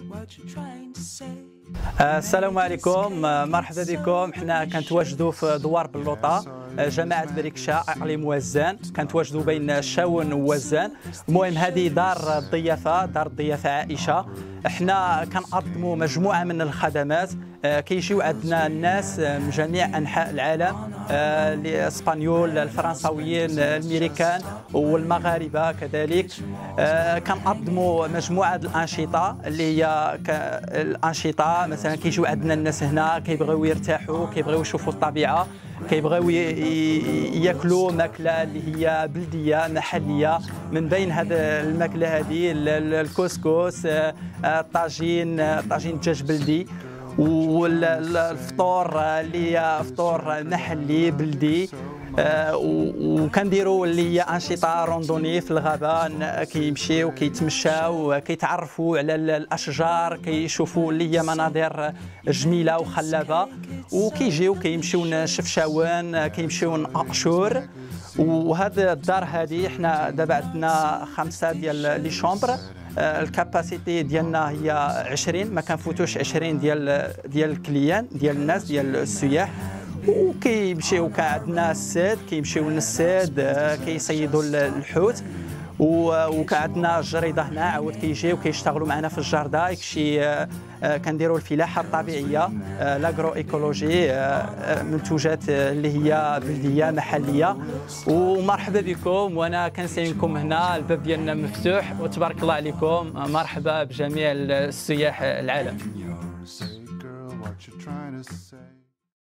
السلام عليكم، مرحبا بكم. حنا كنتواجدوا في دوار بلوطه، جماعه بريكشا اقليم وزان، كنتواجدوا بين شاون ووزان. المهم هذه دار الضيافه عائشه. حنا كنقدموا مجموعه من الخدمات، كيجيو عندنا الناس من جميع انحاء العالم، الاسبانيول، الفرنساويين، الامريكان والمغاربه كذلك. كنقدموا مجموعه الانشطه اللي هي الانشطه مثلا كيجيو عندنا الناس هنا كيبغيو يرتاحوا، كيبغيو يشوفوا الطبيعه، كيبغيو ياكلوا ماكله اللي هي بلديه محليه. من بين هذه الماكله هذه الكسكس، طاجين دجاج بلدي، والفطور اللي هي فطور محلي بلدي. وكنديروا اللي هي انشطه روندوني في الغابه، كيمشيو كيتمشاو كيتعرفوا على الاشجار، كيشوفوا اللي هي مناظر جميله وخلابه، وكيجيو كيمشيو لشفشاون، كيمشيو لأقشور. وهذه الدار هذه حنا دابا عندنا 5 ديال لي شومبر، الكاباسيتي ديالنا هي 20، ما كنفوتوش 20 ديال الكليان، ديال الناس، ديال السياح. وكيمشيو عندنا الساد، كيمشيو للساد كيصيدوا الحوت. وكعندنا الجريده هنا عاود كيجيو كيشتغلوا معنا في الجرده، داكشي كنديروا الفلاحه الطبيعيه، لاغرو ايكولوجي، منتوجات اللي هي بلديه محليه. ومرحبا بكم، وانا كنسينكم هنا، الباب ديالنا مفتوح وتبارك الله عليكم. مرحبا بجميع السياح العالم.